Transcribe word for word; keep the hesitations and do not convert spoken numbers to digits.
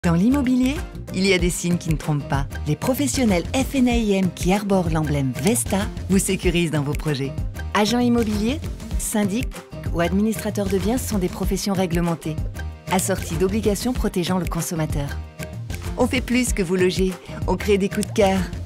Dans l'immobilier, il y a des signes qui ne trompent pas. Les professionnels F N A I M qui arborent l'emblème Vesta vous sécurisent dans vos projets. Agents immobiliers, syndics ou administrateurs de biens sont des professions réglementées, assorties d'obligations protégeant le consommateur. On fait plus que vous loger, on crée des coups de cœur.